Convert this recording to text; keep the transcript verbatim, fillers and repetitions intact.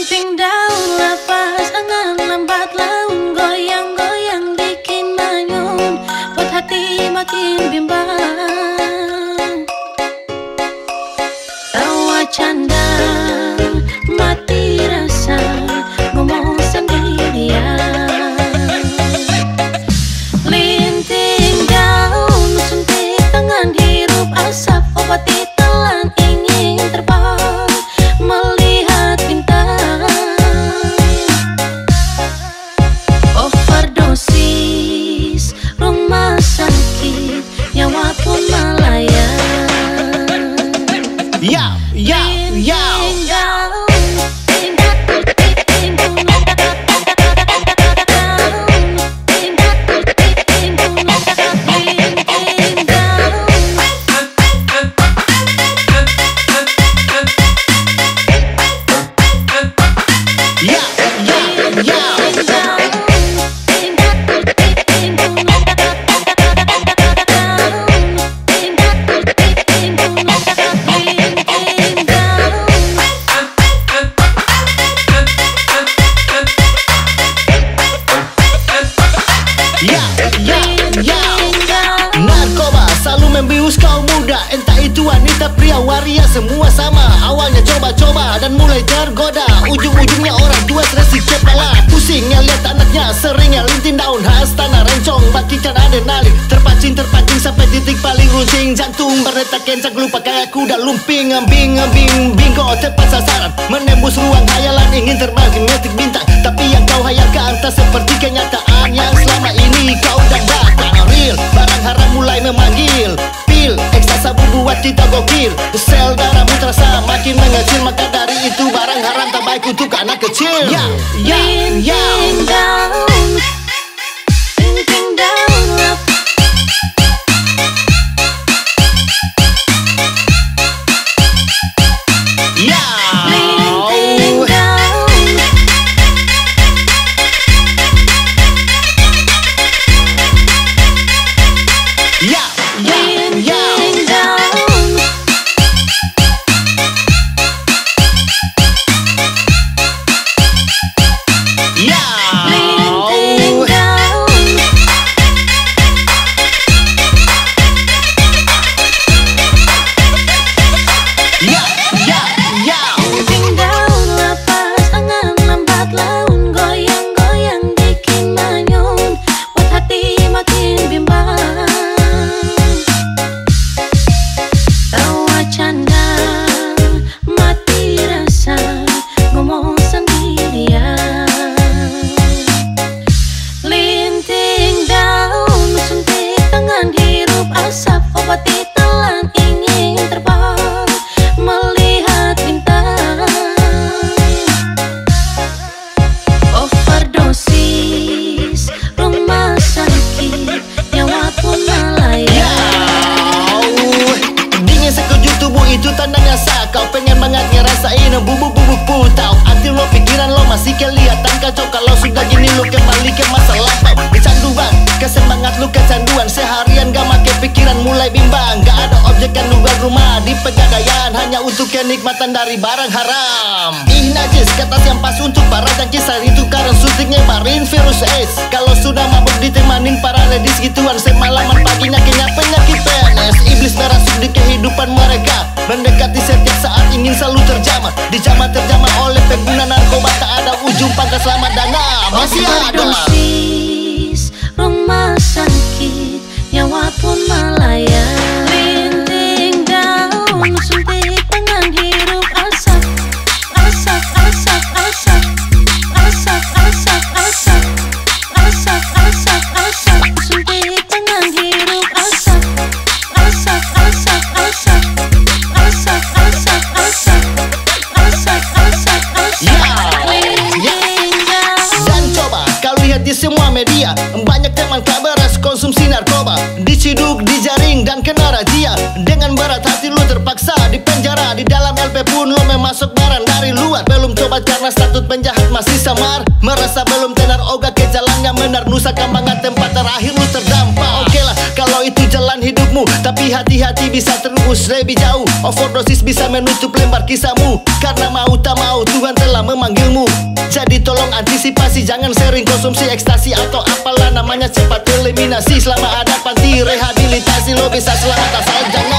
Linting daun lepas angan lambat laun, goyang-goyang bikin manyun, buat hati makin bimbang. Tawa canda mati rasa, ngomong sendirian. Linting daun suntik tangan, hirup asap, obati telan, ingin terbang melihat bintang. Overdosis rumah sakit, nyawa pun melayang. Ya, ya, ya. Narkoba selalu membius kaum muda, entah itu wanita pria waria semua sama. Awalnya coba-coba dan mulai tergoda, ujung-ujungnya orang tua stres kepala. Pusingnya lihat anaknya seringnya linting daun khas tanah rencong, bagikan adrenalin, terpancing-terpancing sampai titik paling runcing. Jantung berdetak kencang, lupa kayak kuda lumping, ngambing-ngambing bingo tepat sasaran, menembus ruang hayalan, ingin terbang ke metik bintang. Tapi yang kau hayalkan tak seperti kenyataan yang selama ini kau dambakan. Real, barang haram mulai memanggil, pil, ekstasa buat kita gokil. Sel darahmu terasa makin mengecil, maka dari itu barang haram tak baik untuk anak kecil. Ya, ya, ya. Linting daun, linting daun lepas. Ya. Linting daun, Ya, ya, ya. linting daun. Ya. Linting daun, Ya, ya, ya. linting daun lepas angan lambat laun, goyang-goyang bikin manyun, buat hati makin bimbang. Tawa canda mati rasa, ngomong sendirian. Linting daun suntik tangan, hirup asap, obati telan, ingin terbang melihat bintang. Overdosis rumah sakit, nyawa pun melayang. Dingin sekejap tubuh itu tandanya sah, kau pengen banget ngerasain bubuk-bubuk putau. Hati lo pikiran lo masih kelihatan kacau, kalau sudah gini lo kembali ke masa lampau. Kecanduan, kesemangat lu kecanduan, seharian gak make pikiran mulai bimbang. Gak ada objekan luar rumah di pegadaian, hanya untuk kenikmatan dari barang haram. Ih najis, kata yang pas untuk para jangkisar, itu karena suntik nyebarin virus AIDS. Kalau sudah mabuk ditemanin para ladies gituan, semalaman paginya kena penyakit P N S. Iblis merasuk di kehidupan mereka, mendekati setiap saat ingin selalu terjamah. Dijamah terjamah oleh pengguna narkoba, tak ada ujung pangkas selamat dana masih ada. Overdosis rumah sakit, nyawa pun melayang. Linting daun suntik tangan, hirup asap, asap, asap, asap, asap, asap, asap, asap, asap, asap. Suntik tangan, hirup asap, asap, asap, asap, asap, asap, asap, asap, asap, asap. Linting daun. Dan coba kau lihat di semua media, banyak teman tak beres konsumsi narkoba, diciduk, dijaring dan kena razia. Dengan berat hati lu terpaksa di penjara, di dalam L P pun lu memasuk barang dari luar. Belum coba karena status penjahat masih samar, merasa belum tenar oga ke jalannya menar, Nusa Kambangan tempat terakhir lu terdampar. Oke lah kalau itu jalan hidupmu, tapi hati-hati bisa terus lebih jauh. Overdosis bisa menutup lembar kisahmu, karena mau tak mau Tuhan telah memanggilmu. tolong antisipasi. Jangan sering konsumsi ekstasi atau apalah namanya, cepat eliminasi. Selama ada panti rehabilitasi lo bisa selamat asal jangan